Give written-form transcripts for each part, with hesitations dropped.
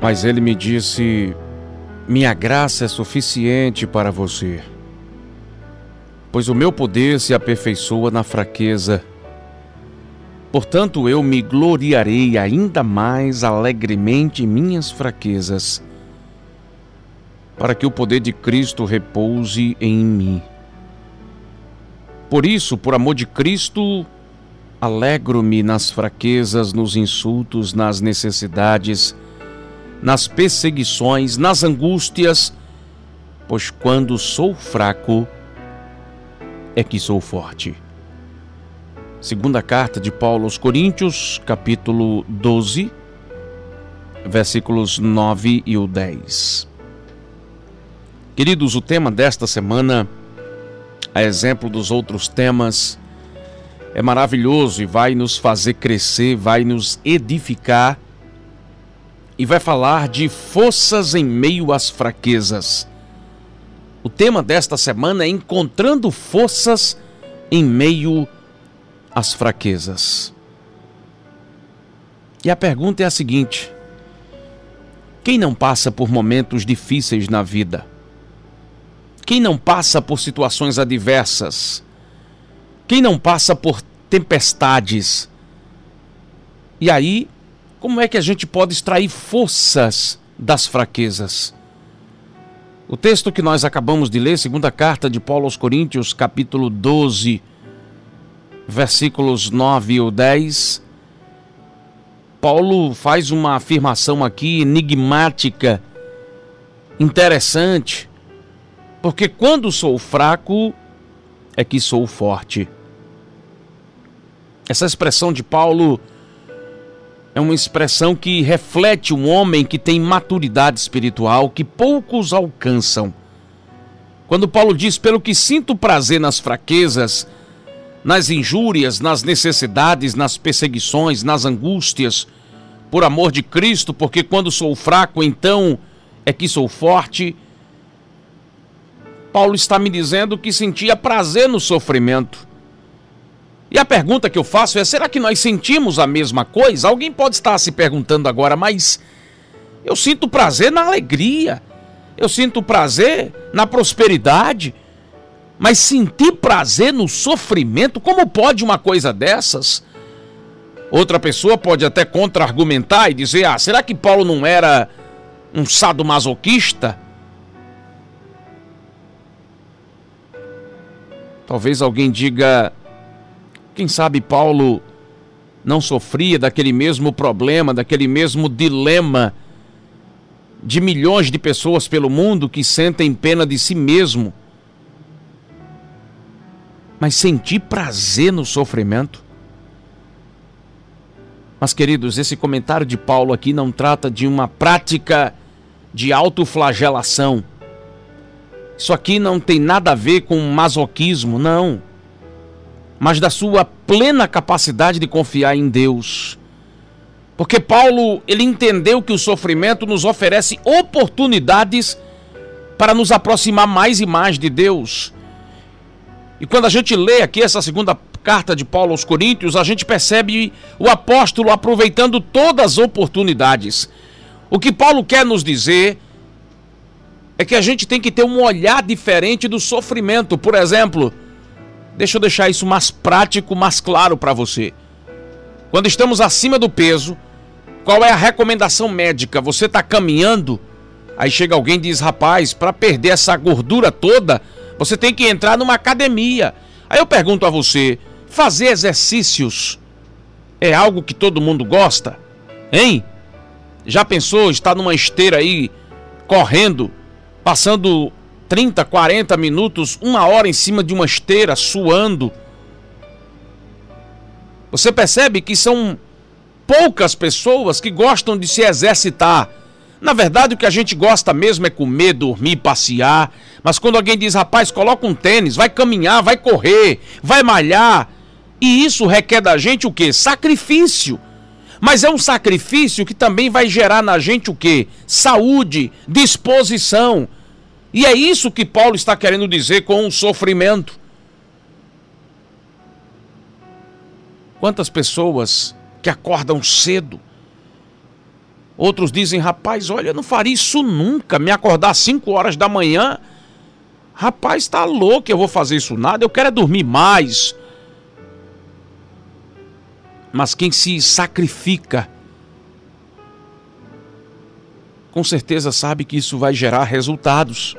Mas ele me disse: minha graça é suficiente para você, pois o meu poder se aperfeiçoa na fraqueza. Portanto, eu me gloriarei ainda mais alegremente em minhas fraquezas, para que o poder de Cristo repouse em mim. Por isso, por amor de Cristo, alegro-me nas fraquezas, nos insultos, nas necessidades, nas perseguições, nas angústias, pois quando sou fraco é que sou forte. Segunda carta de Paulo aos Coríntios, capítulo 12, versículos 9 e 10. Queridos, o tema desta semana, a exemplo dos outros temas, é maravilhoso e vai nos fazer crescer, vai nos edificar e vai falar de forças em meio às fraquezas. O tema desta semana é encontrando forças em meio às fraquezas. E a pergunta é a seguinte: quem não passa por momentos difíceis na vida? Quem não passa por situações adversas? Quem não passa por tempestades? E aí, como é que a gente pode extrair forças das fraquezas? O texto que nós acabamos de ler, segunda carta de Paulo aos Coríntios, capítulo 12, versículos 9 e 10, Paulo faz uma afirmação aqui enigmática, interessante, porque quando sou fraco é que sou forte. Essa expressão de Paulo é uma expressão que reflete um homem que tem maturidade espiritual que poucos alcançam. Quando Paulo diz: pelo que sinto prazer nas fraquezas, nas injúrias, nas necessidades, nas perseguições, nas angústias, por amor de Cristo, porque quando sou fraco, então é que sou forte. Paulo está me dizendo que sentia prazer no sofrimento. E a pergunta que eu faço é: será que nós sentimos a mesma coisa? Alguém pode estar se perguntando agora: mas eu sinto prazer na alegria, eu sinto prazer na prosperidade, mas sentir prazer no sofrimento, como pode uma coisa dessas? Outra pessoa pode até contra-argumentar e dizer: ah, será que Paulo não era um sadomasoquista? Talvez alguém diga: quem sabe Paulo não sofria daquele mesmo problema, daquele mesmo dilema de milhões de pessoas pelo mundo que sentem pena de si mesmo. Mas sentir prazer no sofrimento? Mas, queridos, esse comentário de Paulo aqui não trata de uma prática de autoflagelação. Isso aqui não tem nada a ver com masoquismo, não. Mas da sua plena capacidade de confiar em Deus. Porque Paulo, ele entendeu que o sofrimento nos oferece oportunidades para nos aproximar mais e mais de Deus. E quando a gente lê aqui essa segunda carta de Paulo aos Coríntios, a gente percebe o apóstolo aproveitando todas as oportunidades. O que Paulo quer nos dizer é que a gente tem que ter um olhar diferente do sofrimento. Por exemplo, deixa eu deixar isso mais prático, mais claro para você. Quando estamos acima do peso, qual é a recomendação médica? Você está caminhando, aí chega alguém e diz: rapaz, para perder essa gordura toda, você tem que entrar numa academia. Aí eu pergunto a você: fazer exercícios é algo que todo mundo gosta? Hein? Já pensou estar numa esteira aí, correndo, passando 30, 40 minutos, 1 hora em cima de uma esteira, suando? Você percebe que são poucas pessoas que gostam de se exercitar. Na verdade, o que a gente gosta mesmo é comer, dormir, passear. Mas quando alguém diz: rapaz, coloca um tênis, vai caminhar, vai correr, vai malhar. E isso requer da gente o quê? Sacrifício. Mas é um sacrifício que também vai gerar na gente o quê? Saúde, disposição. E é isso que Paulo está querendo dizer com o sofrimento. Quantas pessoas que acordam cedo, Outros dizem, rapaz, olha, eu não faria isso nunca, me acordar às 5 horas da manhã. Rapaz, tá louco, eu vou fazer isso nada, eu quero é dormir mais. Mas quem se sacrifica, com certeza sabe que isso vai gerar resultados.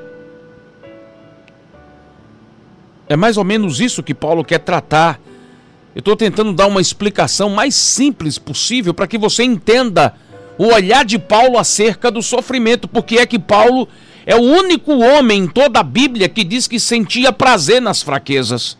É mais ou menos isso que Paulo quer tratar. Eu estou tentando dar uma explicação mais simples possível para que você entenda o olhar de Paulo acerca do sofrimento. Porque é que Paulo é o único homem em toda a Bíblia que diz que sentia prazer nas fraquezas.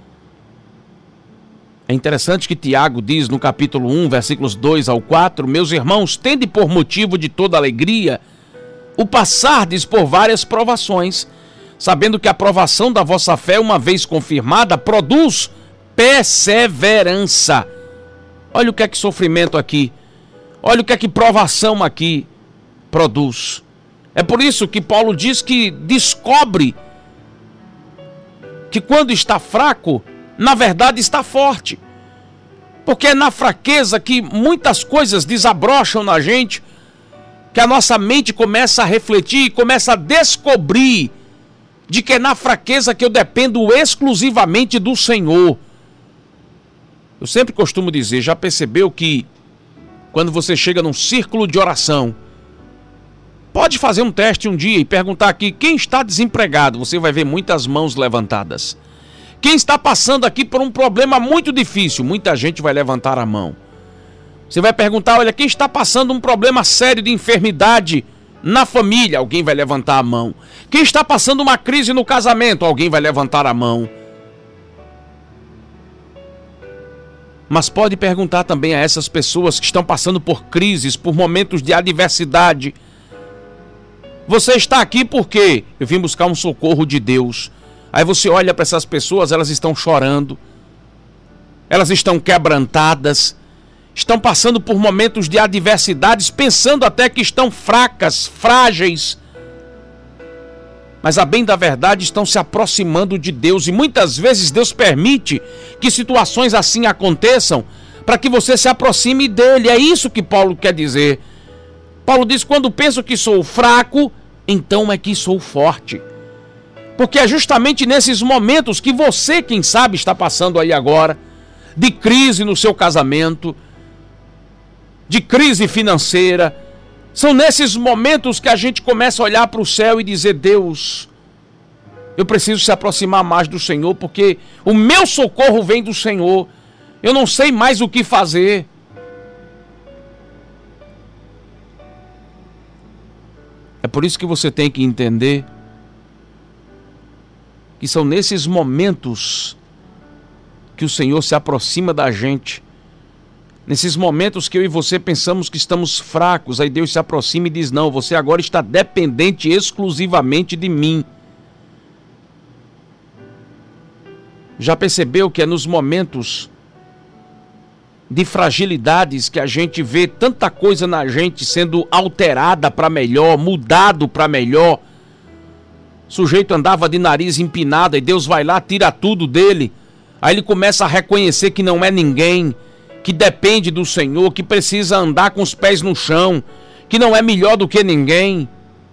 É interessante que Tiago diz no capítulo 1, versículos 2 ao 4, meus irmãos, tende por motivo de toda alegria o passardes por várias provações, sabendo que a provação da vossa fé, uma vez confirmada, produz perseverança. Olha o que é que sofrimento aqui, olha o que é que provação aqui produz. É por isso que Paulo diz que descobre que quando está fraco, na verdade está forte. Porque é na fraqueza que muitas coisas desabrocham na gente, que a nossa mente começa a refletir e começa a descobrir de que é na fraqueza que eu dependo exclusivamente do Senhor. Eu sempre costumo dizer, já percebeu que quando você chega num círculo de oração, pode fazer um teste um dia e perguntar aqui, quem está desempregado? Você vai ver muitas mãos levantadas. Quem está passando aqui por um problema muito difícil? Muita gente vai levantar a mão. Você vai perguntar, olha, quem está passando um problema sério de enfermidade na família? Alguém vai levantar a mão. Quem está passando uma crise no casamento? Alguém vai levantar a mão. Mas pode perguntar também a essas pessoas que estão passando por crises, por momentos de adversidade. Você está aqui porque eu vim buscar um socorro de Deus. Aí você olha para essas pessoas, elas estão chorando, elas estão quebrantadas, estão passando por momentos de adversidades, pensando até que estão fracas, frágeis. Mas a bem da verdade estão se aproximando de Deus e muitas vezes Deus permite que situações assim aconteçam para que você se aproxime dele. É isso que Paulo quer dizer. Paulo diz, quando penso que sou fraco, então é que sou forte. Porque é justamente nesses momentos que você, quem sabe, está passando aí agora, de crise no seu casamento, de crise financeira. São nesses momentos que a gente começa a olhar para o céu e dizer, Deus, eu preciso se aproximar mais do Senhor, porque o meu socorro vem do Senhor. Eu não sei mais o que fazer. É por isso que você tem que entender que são nesses momentos que o Senhor se aproxima da gente. Nesses momentos que eu e você pensamos que estamos fracos, aí Deus se aproxima e diz, não, você agora está dependente exclusivamente de mim. Já percebeu que é nos momentos de fragilidades que a gente vê tanta coisa na gente sendo alterada para melhor, mudado para melhor? O sujeito andava de nariz empinado e Deus vai lá, tira tudo dele. Aí ele começa a reconhecer que não é ninguém, que depende do Senhor, que precisa andar com os pés no chão, que não é melhor do que ninguém.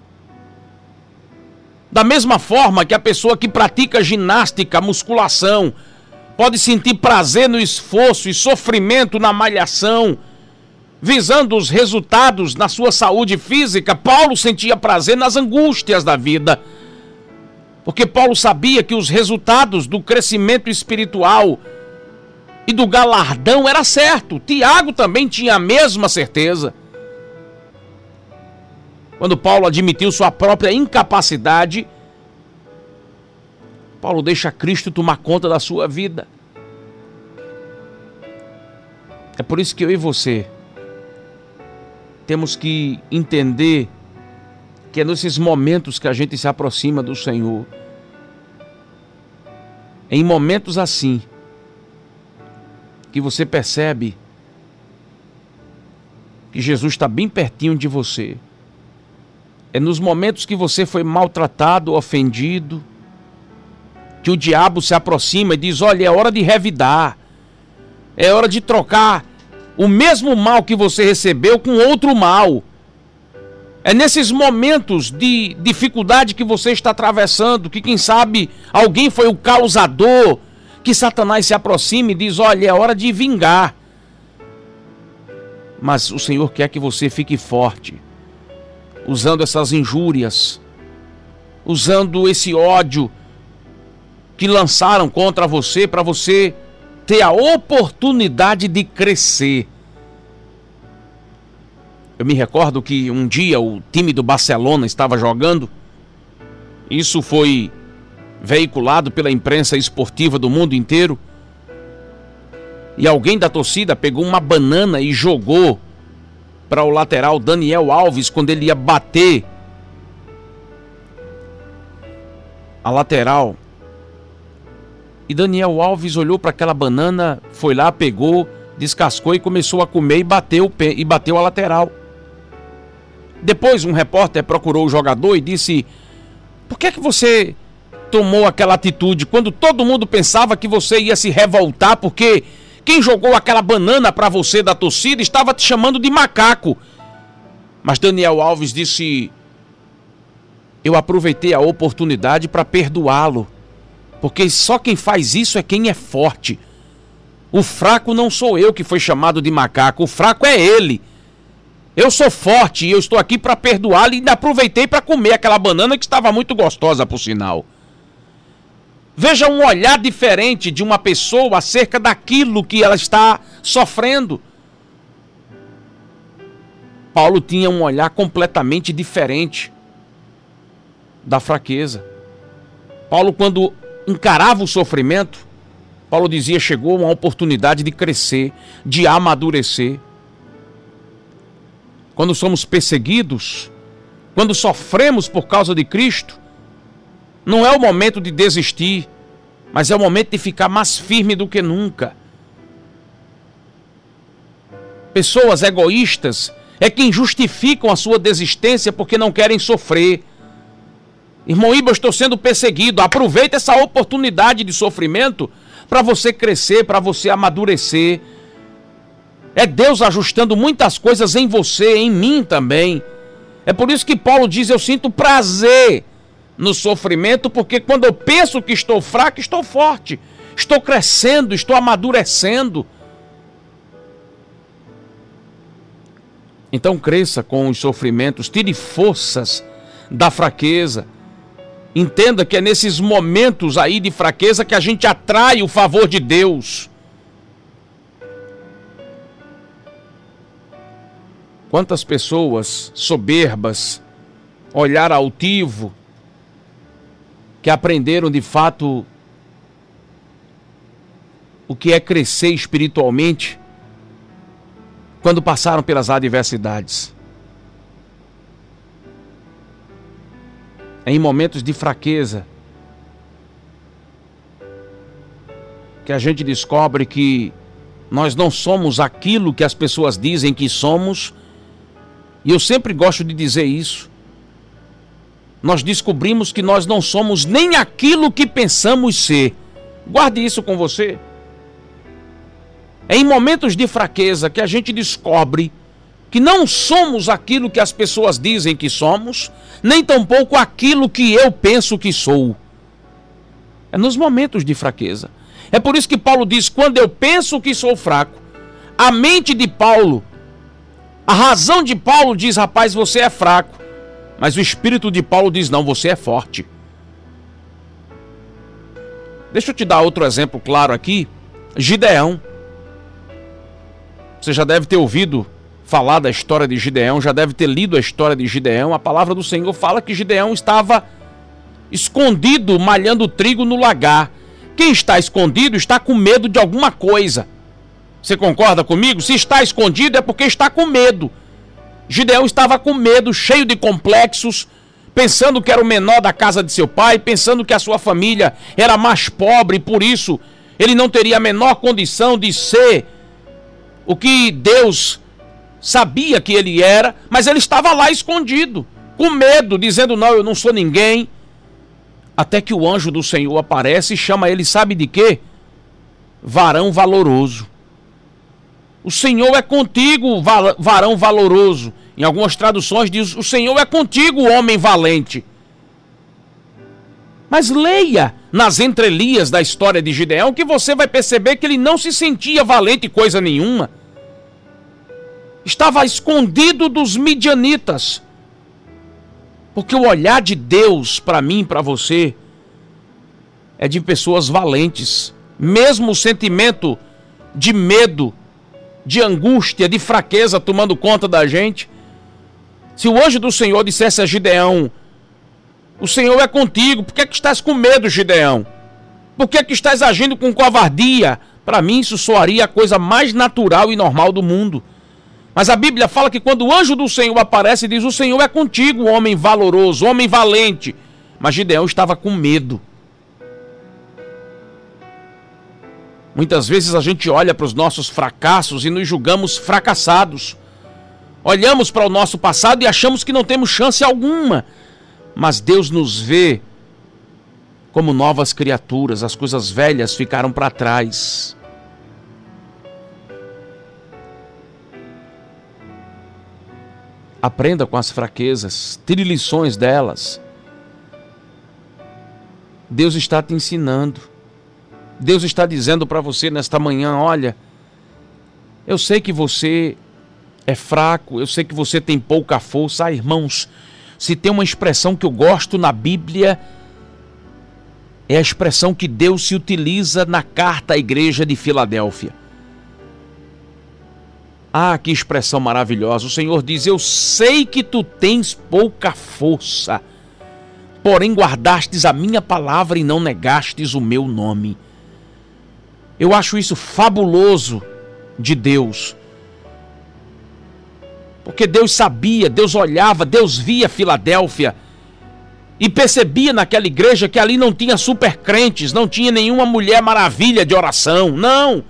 Da mesma forma que a pessoa que pratica ginástica, musculação, pode sentir prazer no esforço e sofrimento na malhação, visando os resultados na sua saúde física, Paulo sentia prazer nas angústias da vida. Porque Paulo sabia que os resultados do crescimento espiritual e do galardão era certo. Tiago também tinha a mesma certeza. Quando Paulo admitiu sua própria incapacidade, Paulo deixa Cristo tomar conta da sua vida. É por isso que eu e você temos que entender que é nesses momentos que a gente se aproxima do Senhor. Em momentos assim, que você percebe que Jesus está bem pertinho de você. É nos momentos que você foi maltratado, ofendido, que o diabo se aproxima e diz, olha, é hora de revidar. É hora de trocar o mesmo mal que você recebeu com outro mal. É nesses momentos de dificuldade que você está atravessando, que quem sabe alguém foi o causador, que Satanás se aproxima e diz: olha, é hora de vingar. Mas o Senhor quer que você fique forte, usando essas injúrias, usando esse ódio que lançaram contra você, para você ter a oportunidade de crescer. Eu me recordo que um dia o time do Barcelona estava jogando. Isso foi veiculado pela imprensa esportiva do mundo inteiro. E alguém da torcida pegou uma banana e jogou para o lateral Daniel Alves quando ele ia bater a lateral. E Daniel Alves olhou para aquela banana, foi lá, pegou, descascou e começou a comer e bateu a lateral. Depois um repórter procurou o jogador e disse: por que é que você tomou aquela atitude quando todo mundo pensava que você ia se revoltar porque quem jogou aquela banana para você da torcida estava te chamando de macaco? Mas Daniel Alves disse: eu aproveitei a oportunidade para perdoá-lo, porque só quem faz isso é quem é forte. O fraco não sou eu que foi chamado de macaco, o fraco é ele. Eu sou forte e eu estou aqui para perdoá-lo, e ainda aproveitei para comer aquela banana que estava muito gostosa, por sinal. Veja um olhar diferente de uma pessoa acerca daquilo que ela está sofrendo. Paulo tinha um olhar completamente diferente da fraqueza. Paulo, quando encarava o sofrimento, Paulo dizia: chegou uma oportunidade de crescer, de amadurecer. Quando somos perseguidos, quando sofremos por causa de Cristo, não é o momento de desistir, mas é o momento de ficar mais firme do que nunca. Pessoas egoístas é quem justificam a sua desistência porque não querem sofrer. Irmão Iba, eu estou sendo perseguido. Aproveita essa oportunidade de sofrimento para você crescer, para você amadurecer. É Deus ajustando muitas coisas em você, em mim também. É por isso que Paulo diz: eu sinto prazer no sofrimento, porque quando eu penso que estou fraco, estou forte. Estou crescendo, estou amadurecendo. Então cresça com os sofrimentos, tire forças da fraqueza. Entenda que é nesses momentos aí de fraqueza que a gente atrai o favor de Deus. Quantas pessoas soberbas, olhar altivo, que aprenderam de fato o que é crescer espiritualmente, quando passaram pelas adversidades. É em momentos de fraqueza que a gente descobre que nós não somos aquilo que as pessoas dizem que somos. E eu sempre gosto de dizer isso. Nós descobrimos que nós não somos nem aquilo que pensamos ser. Guarde isso com você. É em momentos de fraqueza que a gente descobre que não somos aquilo que as pessoas dizem que somos, nem tampouco aquilo que eu penso que sou. É nos momentos de fraqueza. É por isso que Paulo diz: quando eu penso que sou fraco, a mente de Paulo, a razão de Paulo diz: rapaz, você é fraco. Mas o espírito de Paulo diz: não, você é forte. Deixa eu te dar outro exemplo claro aqui. Gideão. Você já deve ter ouvido falar da história de Gideão, já deve ter lido a história de Gideão. A palavra do Senhor fala que Gideão estava escondido malhando trigo no lagar. Quem está escondido está com medo de alguma coisa. Você concorda comigo? Se está escondido é porque está com medo. Gideão estava com medo, cheio de complexos, pensando que era o menor da casa de seu pai, pensando que a sua família era mais pobre, e por isso ele não teria a menor condição de ser o que Deus sabia que ele era, mas ele estava lá escondido, com medo, dizendo: não, eu não sou ninguém. Até que o anjo do Senhor aparece e chama ele, sabe de quê? Varão valoroso. O Senhor é contigo, varão valoroso. Em algumas traduções diz: o Senhor é contigo, homem valente. Mas leia nas entrelinhas da história de Gideão que você vai perceber que ele não se sentia valente coisa nenhuma. Estava escondido dos midianitas. Porque o olhar de Deus para mim e para você é de pessoas valentes. Mesmo o sentimento de medo, de angústia, de fraqueza tomando conta da gente. Se o anjo do Senhor dissesse a Gideão: o Senhor é contigo, por que estás com medo, Gideão? Por que estás agindo com covardia? Para mim isso soaria a coisa mais natural e normal do mundo. Mas a Bíblia fala que quando o anjo do Senhor aparece, diz: o Senhor é contigo, homem valoroso, homem valente. Mas Gideão estava com medo. Muitas vezes a gente olha para os nossos fracassos e nos julgamos fracassados. Olhamos para o nosso passado e achamos que não temos chance alguma. Mas Deus nos vê como novas criaturas. As coisas velhas ficaram para trás. Aprenda com as fraquezas, tire lições delas. Deus está te ensinando. Deus está dizendo para você nesta manhã: olha, eu sei que você é fraco, eu sei que você tem pouca força. Ah, irmãos, se tem uma expressão que eu gosto na Bíblia, é a expressão que Deus se utiliza na carta à igreja de Filadélfia. Ah, que expressão maravilhosa. O Senhor diz: eu sei que tu tens pouca força, porém guardastes a minha palavra e não negastes o meu nome. Eu acho isso fabuloso de Deus. Porque Deus sabia, Deus olhava, Deus via Filadélfia e percebia naquela igreja que ali não tinha super crentes, não tinha nenhuma mulher maravilha de oração, não.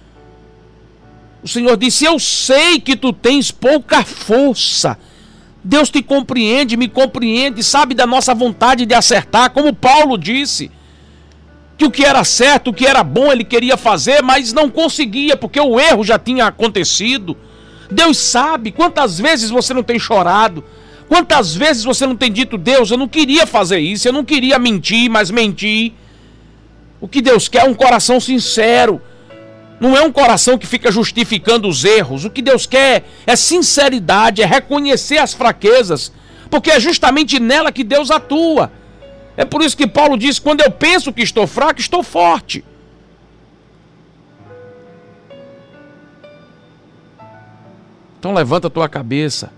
O Senhor disse: eu sei que tu tens pouca força. Deus te compreende, me compreende, sabe da nossa vontade de acertar, como Paulo disse. Que o que era certo, o que era bom ele queria fazer, mas não conseguia, porque o erro já tinha acontecido. Deus sabe quantas vezes você não tem chorado, quantas vezes você não tem dito: Deus, eu não queria fazer isso, eu não queria mentir, mas menti. O que Deus quer é um coração sincero, não é um coração que fica justificando os erros. O que Deus quer é sinceridade, é reconhecer as fraquezas, porque é justamente nela que Deus atua. É por isso que Paulo diz: quando eu penso que estou fraco, estou forte. Então levanta a tua cabeça.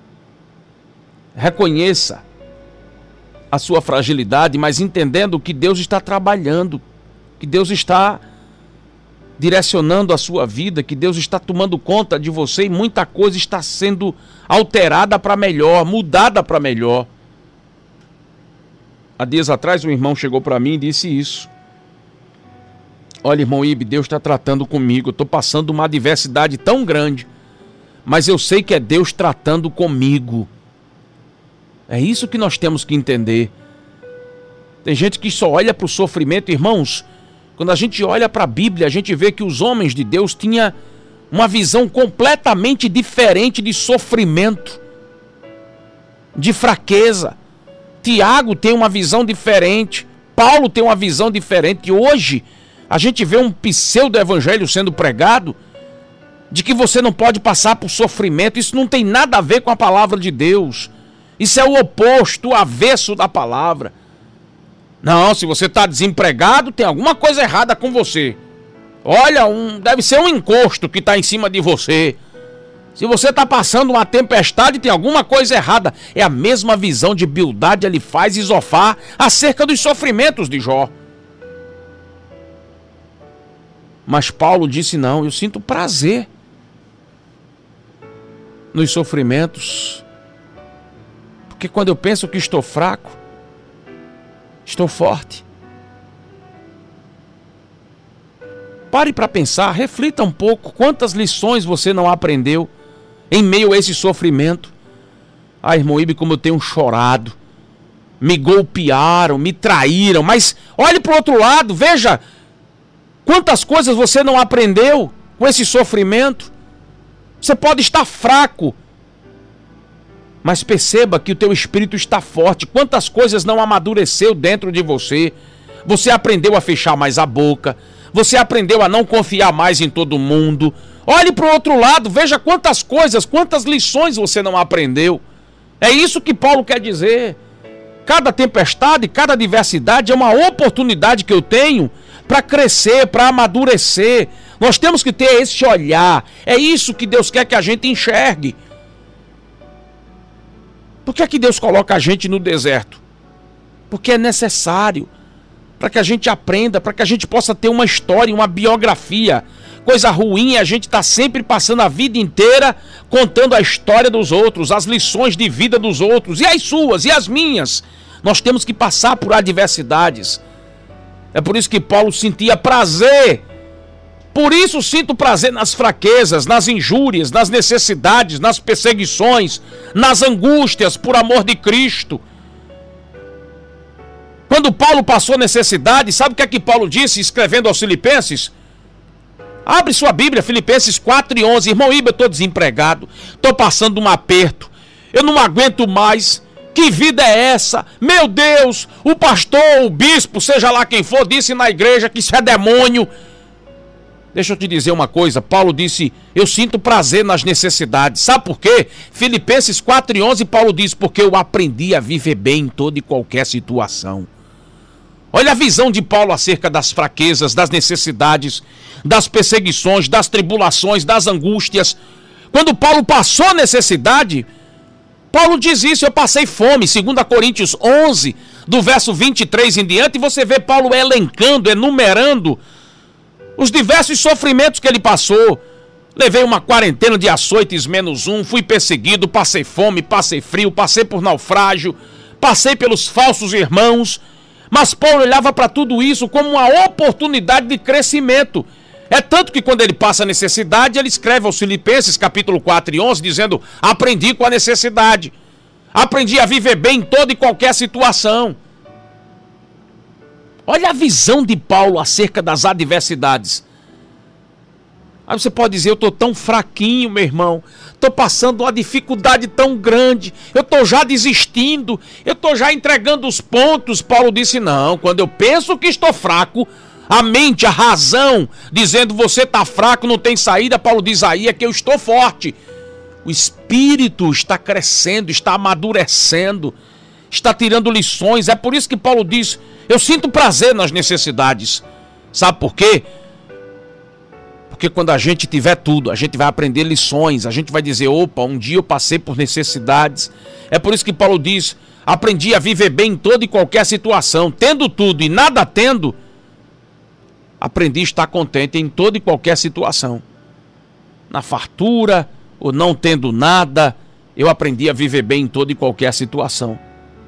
Reconheça a sua fragilidade, mas entendendo que Deus está trabalhando, que Deus está direcionando a sua vida, que Deus está tomando conta de você e muita coisa está sendo alterada para melhor, mudada para melhor. Há dias atrás um irmão chegou para mim e disse isso: olha, irmão Ibe, Deus está tratando comigo, eu estou passando uma adversidade tão grande, mas eu sei que é Deus tratando comigo. É isso que nós temos que entender. Tem gente que só olha para o sofrimento. Irmãos, quando a gente olha para a Bíblia, a gente vê que os homens de Deus tinham uma visão completamente diferente de sofrimento, de fraqueza. Tiago tem uma visão diferente, Paulo tem uma visão diferente. E hoje a gente vê um pseudo-evangelho sendo pregado de que você não pode passar por sofrimento. Isso não tem nada a ver com a palavra de Deus. Isso é o oposto, o avesso da palavra. Não, se você está desempregado, tem alguma coisa errada com você. Olha, deve ser um encosto que está em cima de você. Se você está passando uma tempestade, tem alguma coisa errada. É a mesma visão de Bildade ele faz Zofar acerca dos sofrimentos de Jó. Mas Paulo disse: não, eu sinto prazer nos sofrimentos, porque quando eu penso que estou fraco, estou forte. Pare para pensar, reflita um pouco quantas lições você não aprendeu em meio a esse sofrimento. Ah, irmão Ibe, como eu tenho chorado, me golpearam, me traíram, mas olhe para o outro lado, veja quantas coisas você não aprendeu com esse sofrimento. Você pode estar fraco, Mas perceba que o teu espírito está forte. Quantas coisas não amadureceu dentro de você. Você aprendeu a fechar mais a boca. Você aprendeu a não confiar mais em todo mundo. Olhe para o outro lado, veja quantas coisas, quantas lições você não aprendeu. É isso que Paulo quer dizer. Cada tempestade, cada adversidade é uma oportunidade que eu tenho para crescer, para amadurecer. Nós temos que ter esse olhar. É isso que Deus quer que a gente enxergue. Por que é que Deus coloca a gente no deserto? Porque é necessário. Para que a gente aprenda, para que a gente possa ter uma história, uma biografia. Coisa ruim é a gente estar sempre passando a vida inteira contando a história dos outros, as lições de vida dos outros, e as suas, e as minhas. Nós temos que passar por adversidades. É por isso que Paulo sentia prazer. Por isso sinto prazer nas fraquezas, nas injúrias, nas necessidades, nas perseguições, nas angústias, por amor de Cristo. Quando Paulo passou necessidade, sabe o que é que Paulo disse escrevendo aos Filipenses? Abre sua Bíblia, Filipenses 4:11. Irmão Iba, eu estou desempregado, estou passando um aperto, eu não aguento mais. Que vida é essa? Meu Deus, o pastor, o bispo, seja lá quem for, disse na igreja que isso é demônio. Deixa eu te dizer uma coisa, Paulo disse, eu sinto prazer nas necessidades. Sabe por quê? Filipenses 4:11, Paulo diz, porque eu aprendi a viver bem em toda e qualquer situação. Olha a visão de Paulo acerca das fraquezas, das necessidades, das perseguições, das tribulações, das angústias. Quando Paulo passou necessidade, Paulo diz isso, eu passei fome. 2 Coríntios 11, do verso 23 em diante, você vê Paulo elencando, enumerando os diversos sofrimentos que ele passou. Levei uma quarentena de açoites -1, fui perseguido, passei fome, passei frio, passei por naufrágio, passei pelos falsos irmãos. Mas Paulo olhava para tudo isso como uma oportunidade de crescimento. É tanto que quando ele passa a necessidade, ele escreve aos Filipenses, capítulo 4:11, dizendo, aprendi com a necessidade. Aprendi a viver bem em toda e qualquer situação. Olha a visão de Paulo acerca das adversidades. Aí você pode dizer, eu estou tão fraquinho, meu irmão. Estou passando uma dificuldade tão grande. Eu estou já desistindo. Eu estou já entregando os pontos. Paulo disse, não, quando eu penso que estou fraco, a mente, a razão, dizendo você está fraco, não tem saída, Paulo diz aí é que eu estou forte. O espírito está crescendo, está amadurecendo, está tirando lições. É por isso que Paulo diz, eu sinto prazer nas necessidades. Sabe por quê? Porque quando a gente tiver tudo, a gente vai aprender lições, a gente vai dizer, opa, um dia eu passei por necessidades. É por isso que Paulo diz, aprendi a viver bem em toda e qualquer situação, tendo tudo e nada tendo, aprendi a estar contente em toda e qualquer situação. Na fartura ou não tendo nada, eu aprendi a viver bem em toda e qualquer situação.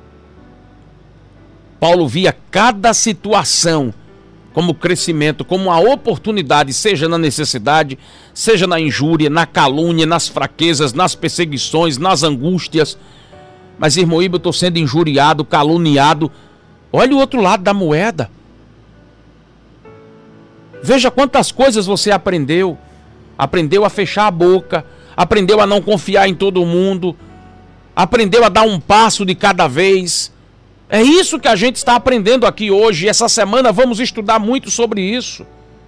Paulo via cada situação como crescimento, como uma oportunidade, seja na necessidade, seja na injúria, na calúnia, nas fraquezas, nas perseguições, nas angústias. Mas, irmão Iba, eu estou sendo injuriado, caluniado. Olha o outro lado da moeda. Veja quantas coisas você aprendeu. Aprendeu a fechar a boca, aprendeu a não confiar em todo mundo, aprendeu a dar um passo de cada vez. É isso que a gente está aprendendo aqui hoje. Essa semana vamos estudar muito sobre isso.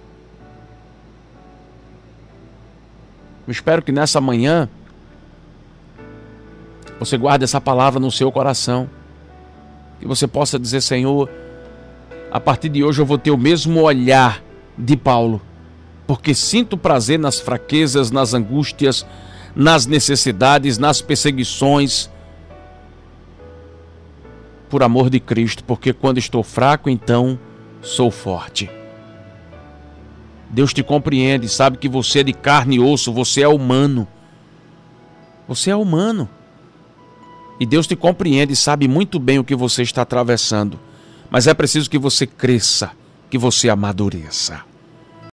Eu espero que nessa manhã você guarde essa palavra no seu coração. Que você possa dizer, Senhor, a partir de hoje eu vou ter o mesmo olhar de Paulo. Porque sinto prazer nas fraquezas, nas angústias, nas necessidades, nas perseguições, por amor de Cristo, porque quando estou fraco, então sou forte. Deus te compreende, sabe que você é de carne e osso, você é humano. Você é humano. E Deus te compreende, sabe muito bem o que você está atravessando. Mas é preciso que você cresça, que você amadureça.